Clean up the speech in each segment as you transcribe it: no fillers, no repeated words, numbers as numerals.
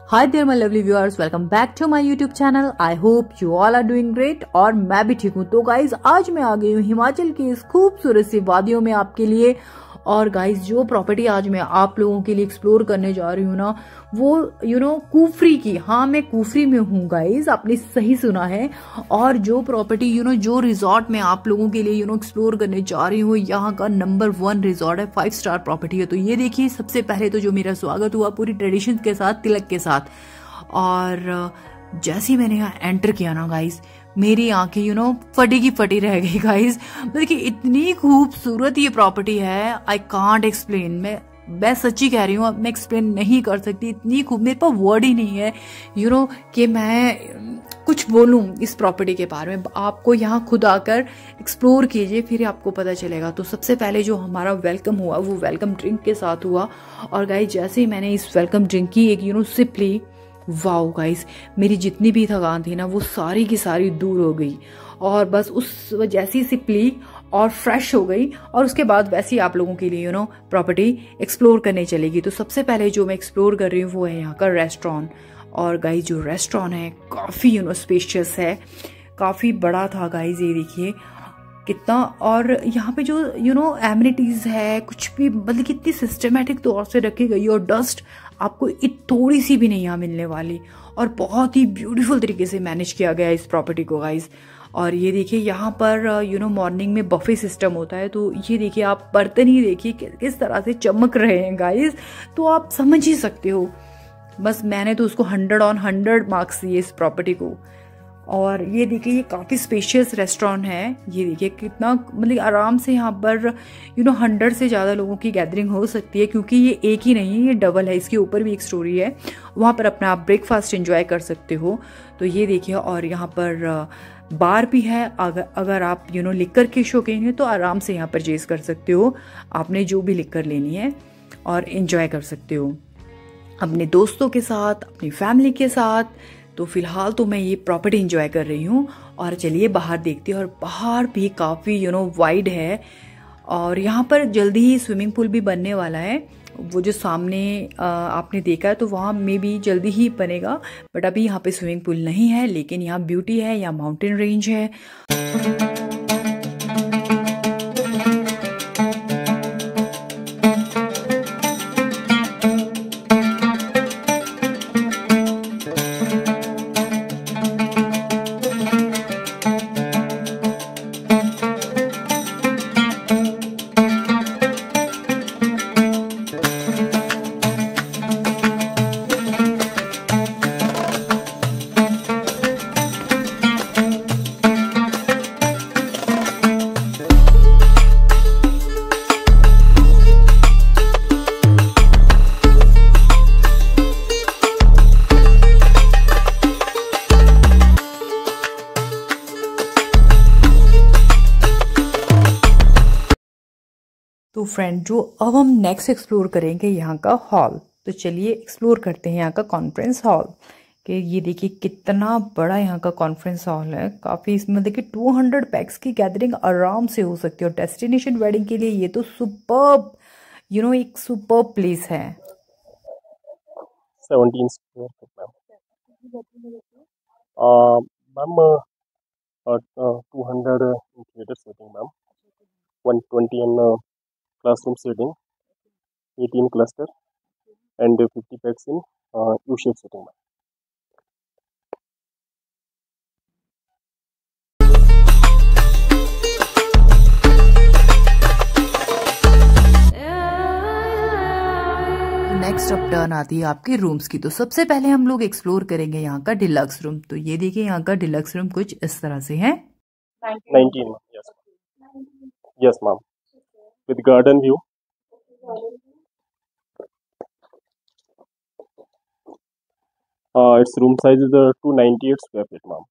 Hi there my lovely viewers, welcome back to my YouTube channel. I hope you all are doing great और मैं भी ठीक हूँ। तो गाइज आज मैं आ गई हूँ हिमाचल की इस खूबसूरत सी वादियों में आपके लिए। और गाइज जो प्रॉपर्टी आज मैं आप लोगों के लिए एक्सप्लोर करने जा रही हूँ ना, वो कुफरी की, हाँ मैं कुफरी में हूँ गाइज, आपने सही सुना है। और जो प्रॉपर्टी जो रिजॉर्ट में आप लोगों के लिए एक्सप्लोर करने जा रही हूँ, यहाँ का नंबर 1 रिजॉर्ट है, 5 स्टार प्रॉपर्टी है। तो ये देखिए, सबसे पहले तो जो मेरा स्वागत हुआ पूरी ट्रेडिशन के साथ, तिलक के साथ। और जैसे ही मैंने यहाँ एंटर किया ना गाइज, मेरी आंखें फटी की फटी रह गई गाइज। मतलब कि इतनी खूबसूरत ये प्रॉपर्टी है, आई कांट एक्सप्लेन। मैं सच्ची कह रही हूँ, मैं एक्सप्लेन नहीं कर सकती, इतनी खूब, मेरे पास वर्ड ही नहीं है कि मैं कुछ बोलूँ इस प्रॉपर्टी के बारे में। आपको यहाँ खुद आकर एक्सप्लोर कीजिए, फिर आपको पता चलेगा। तो सबसे पहले जो हमारा वेलकम हुआ वो वेलकम ड्रिंक के साथ हुआ। और गाइज जैसे ही मैंने इस वेलकम ड्रिंक की एक सिप ली, वाओ गाइस, मेरी जितनी भी थकान थी ना वो सारी की सारी दूर हो गई। और बस उस जैसी सिप ली और फ्रेश हो गई। और उसके बाद वैसे ही आप लोगों के लिए प्रॉपर्टी एक्सप्लोर करने चलेगी। तो सबसे पहले जो मैं एक्सप्लोर कर रही हूँ वो है यहाँ का रेस्टोरेंट। और गाइस जो रेस्टोरेंट है काफ़ी स्पेशियस है, काफ़ी बड़ा था गाइस, ये देखिए कितना। और यहाँ पे जो एमिनिटीज है, कुछ भी मतलब कितनी सिस्टमेटिक तौर से रखी गई, और डस्ट आपको थोड़ी सी भी नहीं यहाँ मिलने वाली। और बहुत ही ब्यूटीफुल तरीके से मैनेज किया गया इस प्रॉपर्टी को गाइज। और ये देखिए यहाँ पर मॉर्निंग में बफे सिस्टम होता है। तो ये देखिए, आप बर्तन ही देखिए किस तरह से चमक रहे हैं गाइज, तो आप समझ ही सकते हो। बस मैंने तो उसको 100/100 मार्क्स दिए इस प्रॉपर्टी को। और ये देखिए, ये काफ़ी स्पेशियस रेस्टोरेंट है। ये देखिए कितना, मतलब आराम से यहाँ पर 100 से ज़्यादा लोगों की गैदरिंग हो सकती है, क्योंकि ये एक ही नहीं है, ये डबल है। इसके ऊपर भी एक स्टोरी है, वहाँ पर अपना आप ब्रेकफास्ट एंजॉय कर सकते हो। तो ये देखिए, और यहाँ पर बार भी है। अगर आप लिकर के शौकीन है तो आराम से यहाँ परचेज कर सकते हो, आपने जो भी लिकर लेनी है, और एंजॉय कर सकते हो अपने दोस्तों के साथ, अपनी फैमिली के साथ। तो फिलहाल तो मैं ये प्रॉपर्टी एंजॉय कर रही हूँ। और चलिए बाहर देखते हैं। और बाहर भी काफ़ी वाइड है। और यहाँ पर जल्दी ही स्विमिंग पूल भी बनने वाला है। वो जो सामने आपने देखा है, तो वहाँ में भी जल्दी ही बनेगा। बट अभी यहाँ पे स्विमिंग पूल नहीं है, लेकिन यहाँ ब्यूटी है, यहाँ माउंटेन रेंज है। तो फ्रेंड, जो अब हम नेक्स्ट एक्सप्लोर करेंगे यहाँ का हॉल। तो चलिए एक्सप्लोर करते हैं यहाँ का कॉन्फ्रेंस हॉल। कि ये देखिए कितना बड़ा यहाँ का कॉन्फ्रेंस हॉल है। काफ़ी, इसमें देखिए 200 पैक्स की गैदरिंग आराम से हो सकती है। और डेस्टिनेशन वेडिंग के लिए ये तो सुपर्ब एक सुपर्ब प्लेस है। 17 square foot ma'am. 200 theater seating ma'am, 120 in classroom seating, 18 cluster, and 50 packs in U-shape seating ma'am. Next up turn आती है आपके रूम्स की। तो सबसे पहले हम लोग एक्सप्लोर करेंगे यहाँ का डिलक्स रूम। तो ये देखिए, यहाँ का डिलक्स रूम कुछ इस तरह से है। 19 yes ma'am, with garden view. Its room size is 298 square feet ma'am.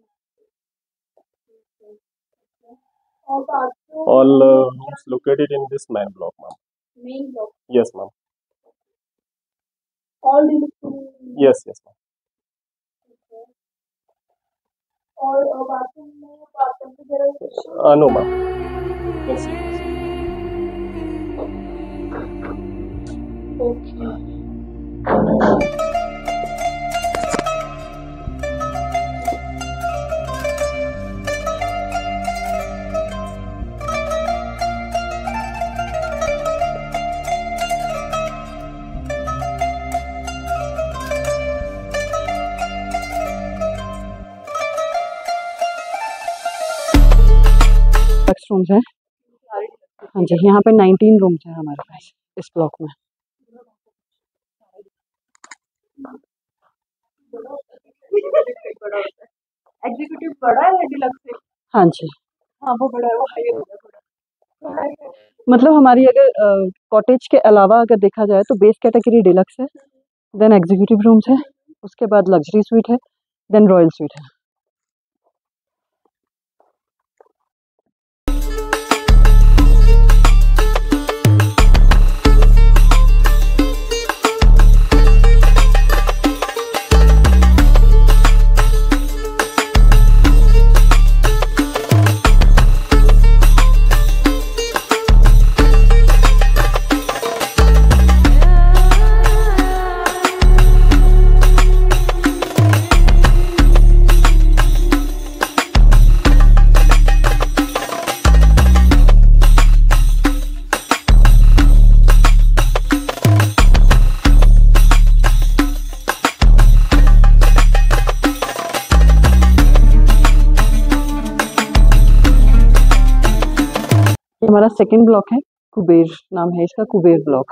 All rooms located in this main block ma'am. Main block. Yes ma'am. All deluxe room. Yes ma'am. और bathroom में bathroom की जगह no ma'am, can see. Okay. Rooms हैं। हाँ जी, यहाँ पे 19 rooms हैं हमारे पास इस ब्लॉक में। एग्जीक्यूटिव बड़ा है या डिलक्स है? हाँ जी, हाँ वो बड़ा है, वो हाई हो गया थोड़ा। मतलब हमारी अगर कॉटेज के अलावा अगर देखा जाए तो बेस कैटेगरी डिलक्स है, देन एग्जीक्यूटिव रूम्स है, उसके बाद लग्जरी स्वीट है, देन रॉयल स्वीट है। ये हमारा सेकंड ब्लॉक है, कुबेर नाम है इसका, कुबेर ब्लॉक।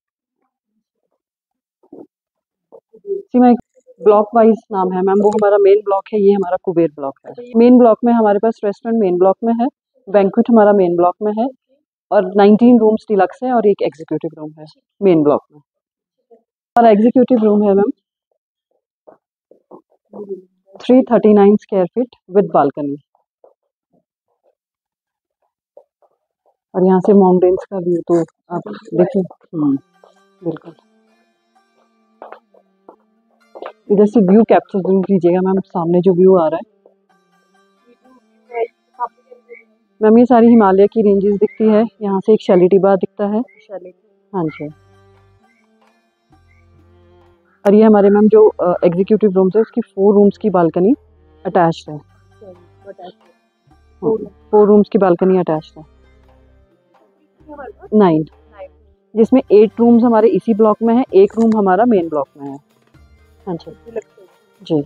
जी मैं ब्लॉक वाइज नाम है मैम, वो हमारा मेन ब्लॉक है, ये हमारा कुबेर ब्लॉक है। मेन ब्लॉक में हमारे पास रेस्टोरेंट मेन ब्लॉक में है, बैंक्वेट हमारा मेन ब्लॉक में है, और 19 रूम्स डिलक्स है और एक एग्जीक्यूटिव रूम है मेन ब्लॉक में। हमारा एग्जीक्यूटिव रूम है ma'am 339 square feet with balcony, और यहाँ से माउंटेन्स का व्यू तो आप देखिए। बिल्कुल, इधर से व्यू कैप्चर जरूर कीजिएगा मैम, सामने जो व्यू आ रहा है मैम, ये सारी हिमालय की रेंजेस दिखती है, यहाँ से एक शैलिटिबा दिखता है। हाँ जी, और ये हमारे मैम जो एग्जीक्यूटिव रूम्स है उसकी 4 रूम्स की बालकनी अटैच्ड है। 4 रूम्स की बालकनी अटैच्ड है, 9, जिसमें 8 रूम्स हमारे इसी ब्लॉक में है, 1 रूम हमारा मेन ब्लॉक में है। हाँ जी जी,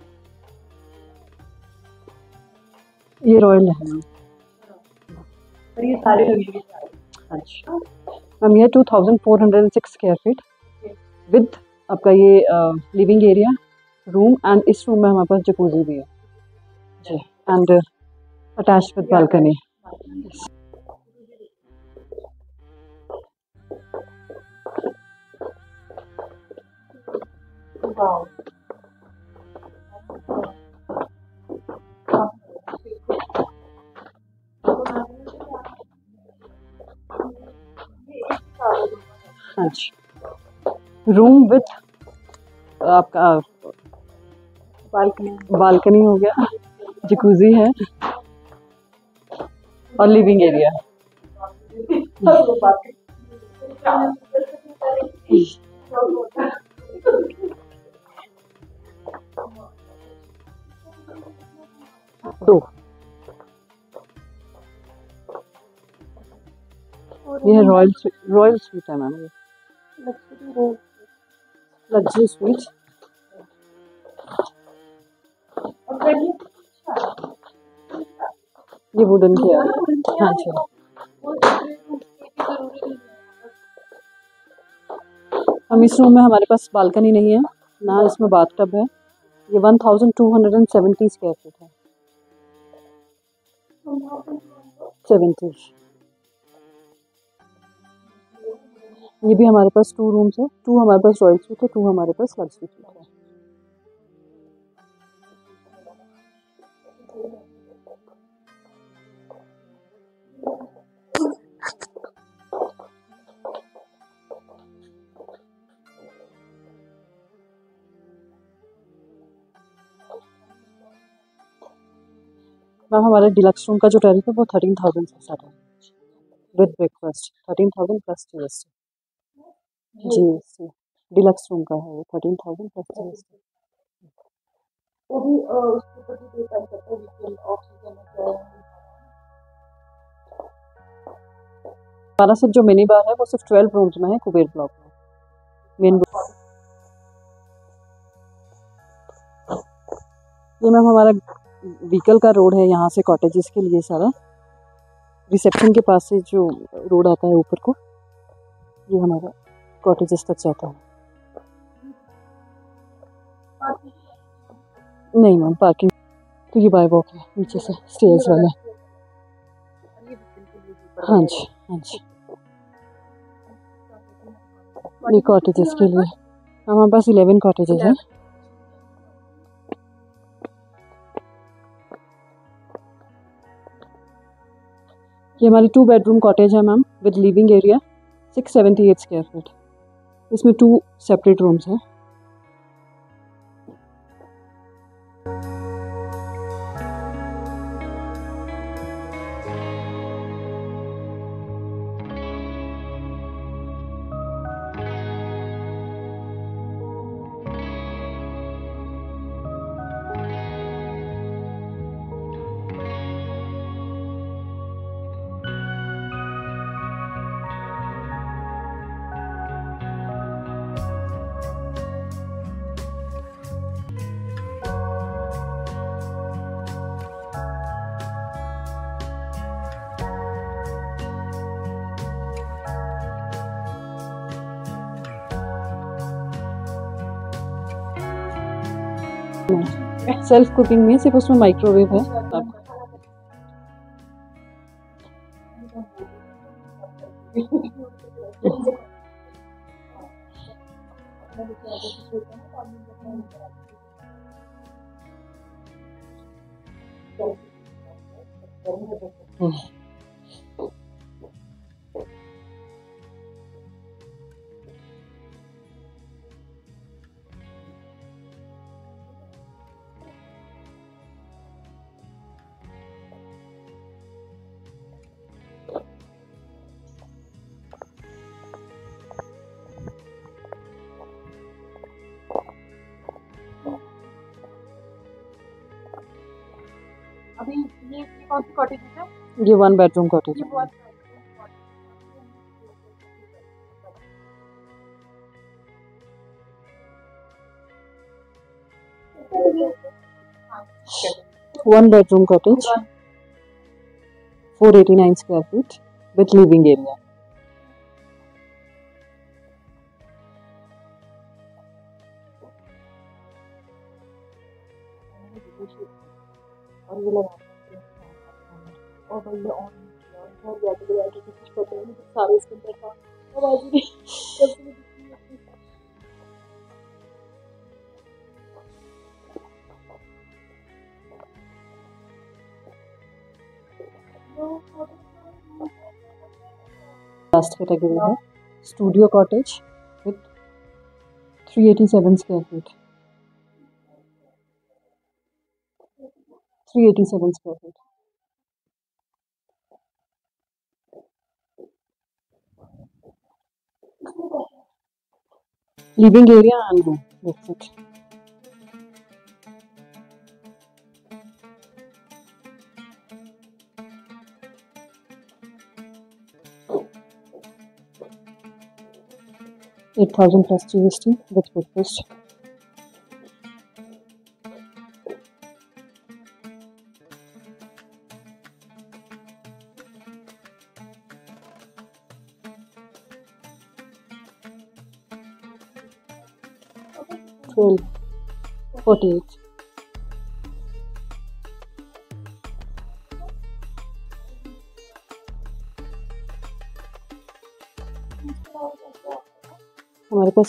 ये रॉयल है मैम। ये सारे लगे। अच्छा मैम, ये 2406 स्क्वायर फीट विद आपका ये लिविंग एरिया, रूम, एंड इस रूम में हमारे पास जकूजी भी है जी, एंड अटैच्ड विद बालकनी। अच्छा, रूम विथ आपका बालकनी हो गया, जकूजी है और लिविंग एरिया। दो, ये रॉयल स्वीट है मैम, लग्जरी स्वीट। ये वुडन की आ रही है। हाँ जी, हम इस रूम में हमारे पास बालकनी नहीं है ना, इसमें बाथटब है। ये 1270 स्क्वायर फीट है, 70। ये भी हमारे पास 2 रूम्स है, 2 हमारे पास रॉयल स्वीट है, 2 हमारे पास लग्जरी स्वीट है। मैम हमारे डिलक्स रूम का जो टैरिफ है वो 13,000 से स्टार्ट है विद ब्रेकफास्ट, 13,000 प्लस जीएसटी। जी, डिलक्स रूम का है वो 13,000 प्लस जीएसटी। वो भी उसके ऊपर भी डिपेंड करता है वीकेंड ऑक्सीजन है। हमारा सब जो मिनी बार है वो सिर्फ 12 रूम्स में है कुबेर ब्लॉक में, मेन। ये मैम हमारा व्हीकल का रोड है यहाँ से कॉटेजेस के लिए सारा। रिसेप्शन के पास से जो रोड आता है ऊपर को, ये हमारा कॉटेजेस तक जाता है। नहीं मैम, पार्किंग तो ये बाय वॉक है नीचे से स्टेयर्स वाला। हाँ जी, हाँ जी, ये कॉटेजेस के लिए हमारे पास 11 कॉटेजेस हैं। ये हमारी 2 बेडरूम कॉटेज है ma'am, with living area, 678 square feet. इसमें 2 सेपरेट रूम्स हैं। सेल्फ कुकिंग में सिर्फ उसमें माइक्रोवेव है। अभी ये कौन सी कॉटेज है? ये 1 बेडरूम कॉटेज है। One bedroom cottage, 489 square feet with living area. और ये लगा और भाई ऑन बहुत ज़्यादा लगा के कुछ पता नहीं सारे इसके अंदर था आवाज़ ही नहीं। लास्ट कैटेगरी है studio cottage with 387 square feet. 387 square feet. Living area and room, that's it. $8,000 plus GST with breakfast. $12.48. हमारे पास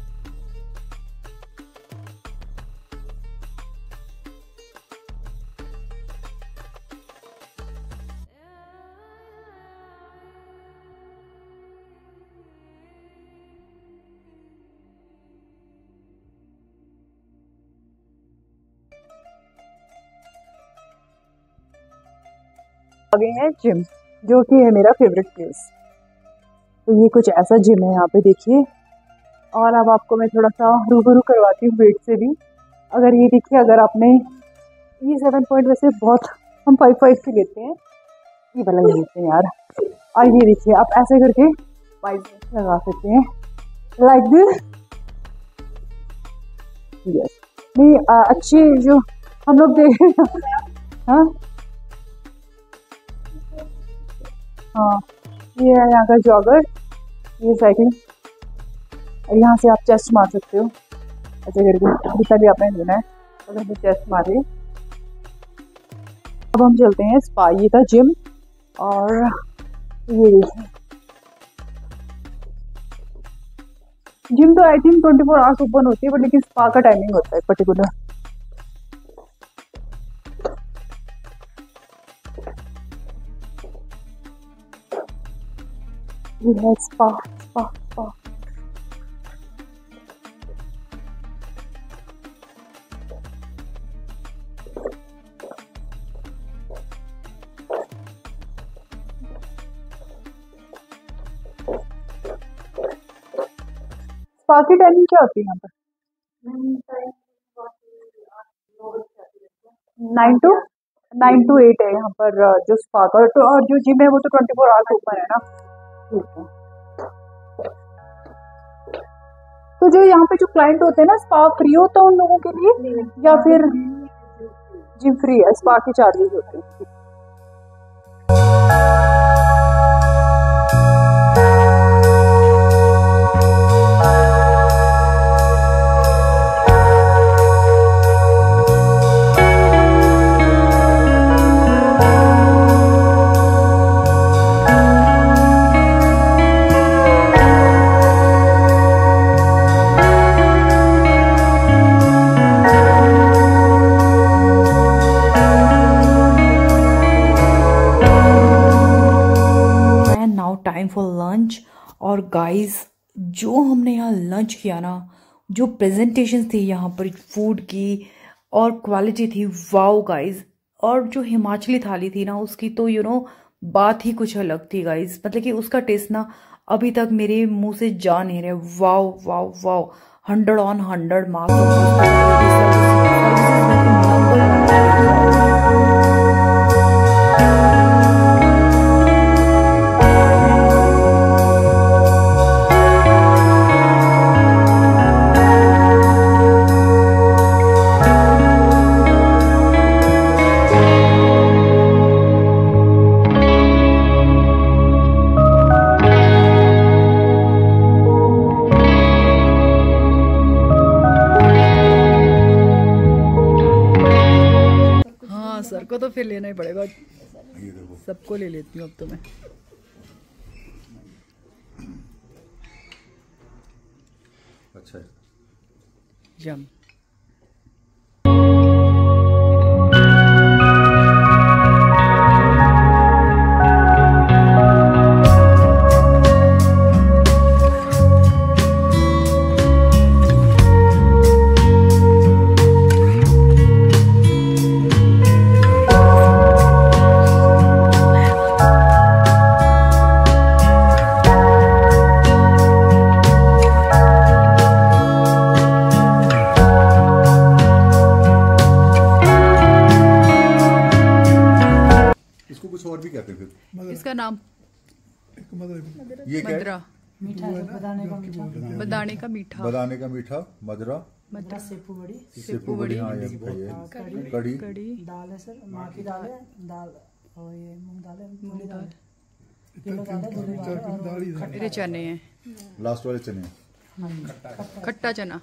आ गए हैं जिम, जो कि है मेरा फेवरेट प्लेस। तो ये कुछ ऐसा जिम है यहाँ पे, देखिए। और अब आपको मैं थोड़ा सा रूबरू करवाती हूँ वेट से भी। अगर ये देखिए, अगर आपने ये 7 पॉइंट वैसे बहुत हम 5 के लेते हैं, ये वाला ही लेते हैं यार। और ये देखिए, आप ऐसे करके बाइसेप्स लगा सकते हैं लाइक दिस। यस, नहीं अच्छे जो हम लोग देख हाँ हाँ, ये है यहाँ का जॉगर, ये साइकिल, और यहाँ से आप चेस्ट मार सकते हो ऐसे करके, जितना भी आपने लेना है। और हमने चेस्ट मारे। अब हम चलते हैं स्पा। ये था जिम, और ये देखिए जिम तो आई थिंक 24 आवर्स ओपन होती है, बट लेकिन स्पा का टाइमिंग होता है पर्टिकुलर। ये है स्पा स्पा स्पा। स्पा की टाइमिंग क्या होती है यहाँ पर? 9 to 8 है यहाँ पर जो स्पा का। तो और जो जिम है वो तो 24 आवर्स ओपन है ना। ठीक है। तो जो यहाँ पे जो क्लाइंट होते हैं ना, स्पा फ्री होता है उन लोगों के लिए या फिर जिम फ्री है? स्पा के चार्जेस होते हैं। Time for lunch. और गाइस जो हमने यहाँ लंच किया ना, जो प्रेजेंटेशन थी यहाँ पर फूड की और क्वालिटी थी, वाओ गाइस। और जो हिमाचली थाली थी ना, उसकी तो बात ही कुछ अलग थी गाइस। मतलब कि उसका टेस्ट ना अभी तक मेरे मुंह से जा नहीं रहे। Wow wow wow, 100 on 100 marks. Sir को तो फिर लेना ही पड़ेगा, सबको ले लेती हूँ अब तो मैं। अच्छा जम और भी कहते हैं फिर इसका नाम ये क्या मदरा, मीठा बदाने का मीठा, बदाने का मीठा, मदरा, सेपू बड़ी, हाँ ये कड़ी, कड़ी, दाल है सर, माँ की दाल है, दाल और ये मूंग दाल है, मूली दाल, ये दाल है, मेरे चने हैं, लास्ट वाले चने, खट्टा चना।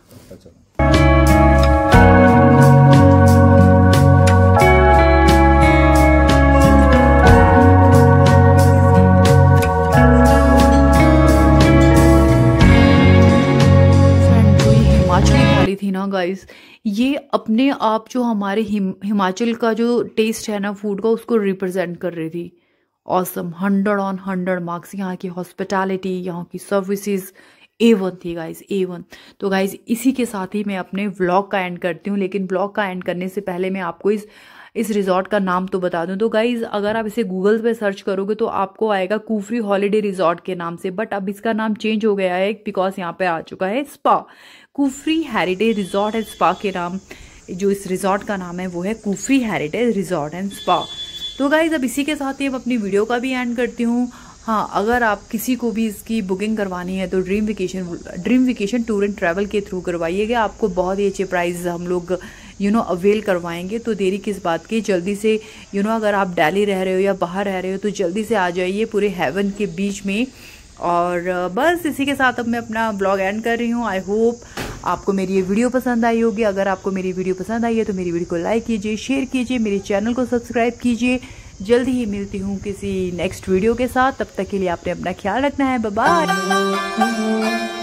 थी ना गाइस, ये अपने आप जो हमारे हिमाचल का जो टेस्ट है ना फूड का, उसको रिप्रेजेंट कर रही थी। Awesome, 100 on 100 marks. यहाँ की हॉस्पिटैलिटी, यहाँ की सर्विसेज A1 थी गाइस, A1। तो गाइस इसी के साथ ही मैं अपने व्लॉग का एंड करती हूँ। लेकिन व्लॉग का एंड करने से पहले मैं आपको इस रिजॉर्ट का नाम तो बता दूं। तो गाइज अगर आप इसे गूगल पे सर्च करोगे तो आपको आएगा कुफरी हॉलीडे रिजॉर्ट के नाम से, बट अब इसका नाम चेंज हो गया है बिकॉज यहाँ पे आ चुका है spa. Kufri heritage resort and spa के नाम, जो इस रिजॉर्ट का नाम है वो है Kufri heritage resort and spa. तो गाइज अब इसी के साथ ही अब अपनी वीडियो का भी एंड करती हूँ। हाँ, अगर आप किसी को भी इसकी बुकिंग करवानी है तो dream vacation tour and travel के थ्रू करवाइएगा। आपको बहुत ही अच्छे प्राइस हम लोग अवेल करवाएंगे। तो देरी किस बात की, जल्दी से अगर आप दिल्ली रह रहे हो या बाहर रह रहे हो तो जल्दी से आ जाइए पूरे हेवन के बीच में। और बस इसी के साथ अब मैं अपना ब्लॉग एंड कर रही हूँ। आई होप आपको मेरी ये वीडियो पसंद आई होगी। अगर आपको मेरी वीडियो पसंद आई है तो मेरी वीडियो को लाइक कीजिए, शेयर कीजिए, मेरे चैनल को सब्सक्राइब कीजिए। जल्दी ही मिलती हूँ किसी नेक्स्ट वीडियो के साथ, तब तक के लिए आपने अपना ख्याल रखना है। Bye bye.